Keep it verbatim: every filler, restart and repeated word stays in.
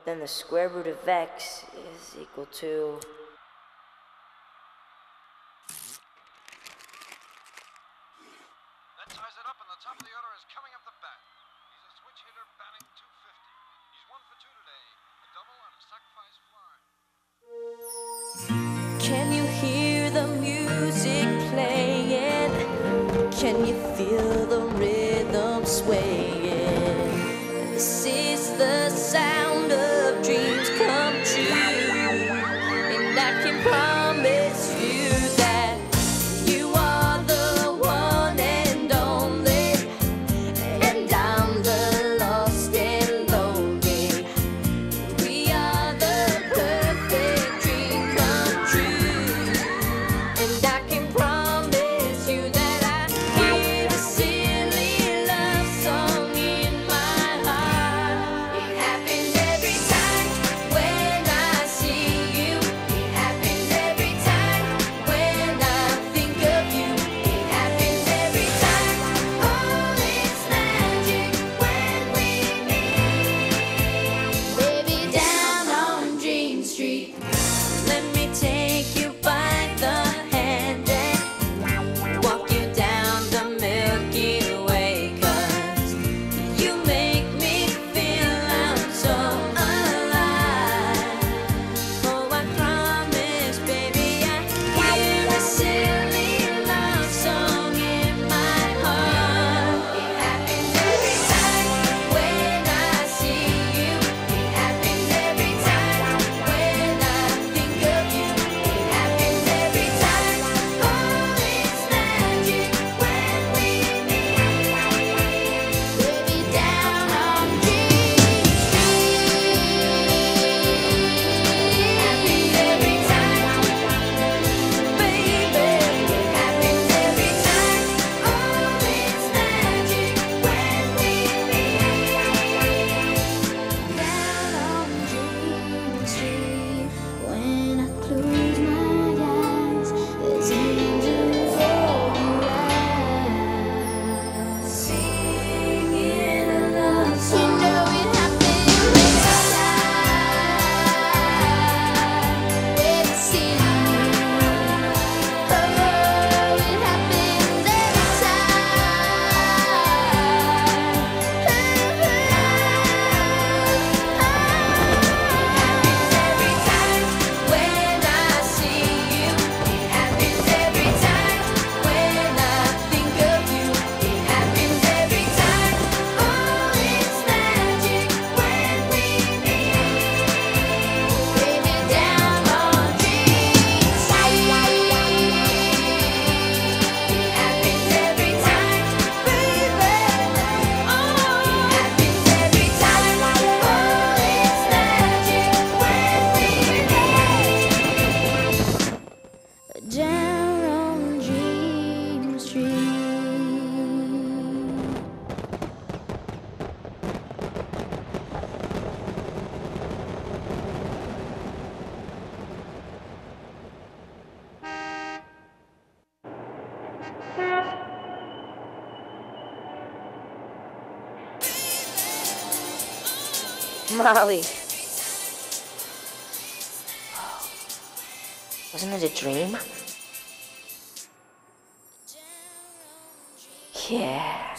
then the square root of x is equal to... That ties it up, and the top of the order is coming up the bat. He's a switch hitter batting two fifty. He's one for two today. A double and a sacrifice fly. Can you hear the music playing? Can you feel the rhythm swaying? This is the sound of dreams come true, and I can promise you that you are the one and only, and I'm the lost and lonely. We are the perfect dream come true, and I can promise you that I hear a silly love song in my heart. It happens every time when I see you. It happens every time when I think of you. It happens every time. Oh, it's magic when we meet. Baby, down on Dream Street, let me take you by the hand and walk you down the Milky Way, 'cause you make me feel I'm so alive. Oh, I promise, baby, I hear a silly love song in my heart. It happens every time when I see you. It happens every time when I think of you. It happens every time. Oh, it's magic when we meet. Baby, down on Dream Street. Happens every time, baby. It happens every time. Oh, it's magic when we meet. Down on Dream Street, when I close my eyes, there's angels everywhere, singing a love song. You know it happens every time when I see you. Oh, it happens every time. When I see you, it happens every time. When I think of you, it happens every time. Oh, it's magic when we meet. Baby, down on Dream Street. It happens every time, baby. Oh, it happens every time. Oh, it's magic when we meet. Down on Dream Street. Molly. Wasn't it a dream? Yeah.